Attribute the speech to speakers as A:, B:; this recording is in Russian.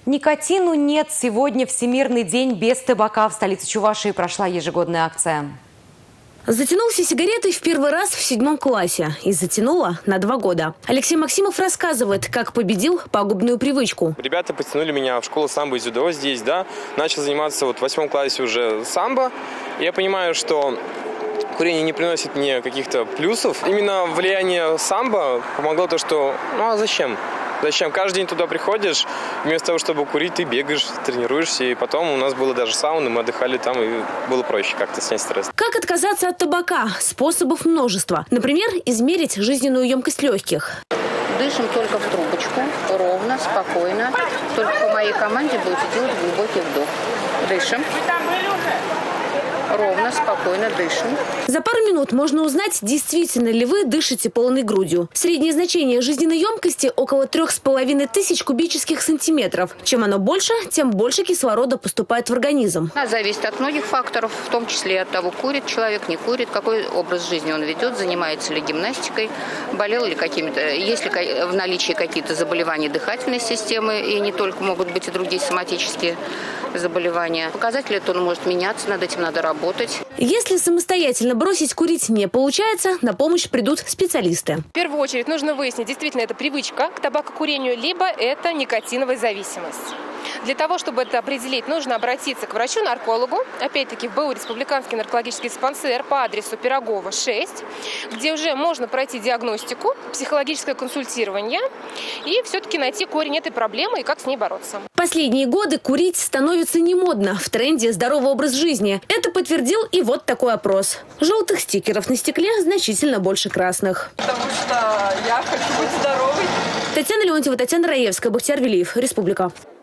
A: Никотину нет. Сегодня Всемирный день без табака. В столице Чувашии прошла ежегодная акция.
B: Затянулся сигаретой в первый раз в 7 классе. И затянуло на 2 года. Алексей Максимов рассказывает, как победил пагубную привычку.
C: Ребята потянули меня в школу самбо и дзюдо здесь, да. Начал заниматься в 8 классе уже самбо. Я понимаю, что курение не приносит мне каких-то плюсов. Именно влияние самбо помогло то, что зачем? Зачем? Каждый день туда приходишь, вместо того, чтобы курить, ты бегаешь, тренируешься. И потом у нас было даже сауна, мы отдыхали там, и было проще как-то снять стресс.
B: Как отказаться от табака? Способов множество. Например, измерить жизненную емкость легких.
D: Дышим только в трубочку, ровно, спокойно. Только по моей команде будете делать глубокий вдох. Дышим. Ровно, спокойно дышим.
B: За пару минут можно узнать, действительно ли вы дышите полной грудью. Среднее значение жизненной емкости около 3500 кубических сантиметров. Чем оно больше, тем больше кислорода поступает в организм.
D: Зависит от многих факторов, в том числе и от того, курит человек, не курит, какой образ жизни он ведет, занимается ли гимнастикой, болел ли какими-то, есть ли в наличии какие-то заболевания дыхательной системы, и не только могут быть и другие соматические заболевания. Показатель это он может меняться, над этим надо работать.
B: Если самостоятельно бросить курить не получается, на помощь придут специалисты.
E: В первую очередь нужно выяснить, действительно это привычка к табакокурению, либо это никотиновая зависимость. Для того, чтобы это определить, нужно обратиться к врачу-наркологу, опять-таки в БУ Республиканский наркологический диспансер по адресу Пирогова, 6, где уже можно пройти диагностику, психологическое консультирование и все-таки найти корень этой проблемы и как с ней бороться.
B: Последние годы курить становится не модно. В тренде здоровый образ жизни. Это подтвердил и вот такой опрос. Желтых стикеров на стекле значительно больше красных.
F: Потому что я хочу быть здоровой.
B: Татьяна Леонтьева, Татьяна Раевская, Бахтияр Велиев, Республика.